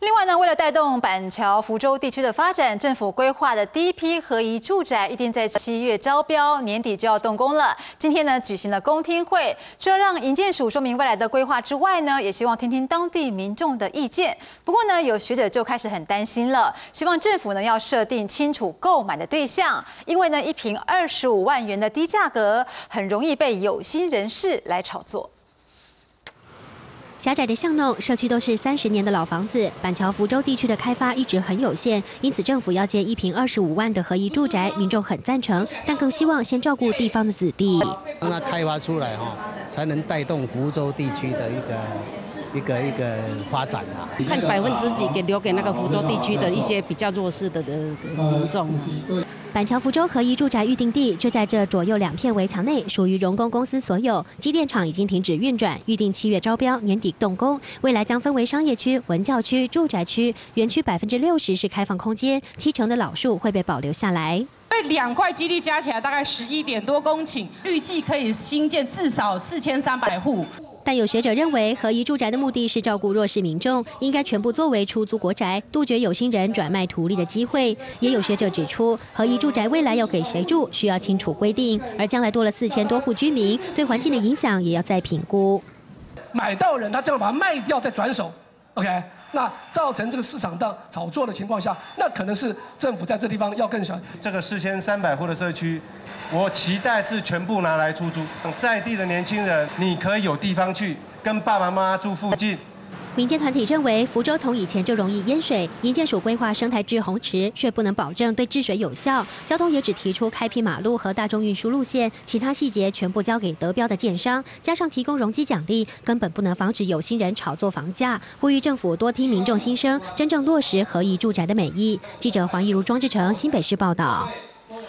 另外呢，为了带动板桥、福州地区的发展，政府规划的第一批合宜住宅预定在7月招标，年底就要动工了。今天呢，举行了公听会，除了让营建署说明未来的规划之外呢，也希望听听当地民众的意见。不过呢，有学者就开始很担心了，希望政府呢要设定清楚购买的对象，因为呢1坪25万元的低价格，很容易被有心人士来炒作。 狭窄的巷弄，社区都是30年的老房子，板桥、福州地区的开发一直很有限，因此政府要建1坪25万的合宜住宅，民众很赞成，但更希望先照顾地方的子弟， 让它开发出来才能带动福州地区的一个发展啊。 看几%给留给那个福州地区的一些比较弱势的民众。 板桥、福州合宜住宅预定地就在这左右2片围墙内，属于荣工公司所有。机电厂已经停止运转，预定7月招标，年底动工。未来将分为商业区、文教区、住宅区，园区60%是开放空间，70%的老树会被保留下来。 所以2块基地加起来大概11点多公顷，预计可以新建至少4300户。 但有学者认为，合宜住宅的目的是照顾弱势民众，应该全部作为出租国宅，杜绝有心人转卖图利的机会。也有学者指出，合宜住宅未来要给谁住，需要清楚规定，而将来多了4000多户居民，对环境的影响也要再评估。 买到人，他这样把它卖掉再转手 ，OK， 那造成这个市场的炒作的情况下，那可能是政府在这地方要更小。 这个4300户的社区。 我期待是全部拿来出租，在地的年轻人，你可以有地方去，跟爸爸妈妈住附近。 民间团体认为，福州从以前就容易淹水，营建署规划生态滞洪池，却不能保证对治水有效。交通也只提出开辟马路和大众运输路线，其他细节全部交给得标的建商，加上提供容积奖励，根本不能防止有心人炒作房价。呼吁政府多听民众心声，真正落实合宜住宅的美意。记者黄义如、庄志成，新北市报道。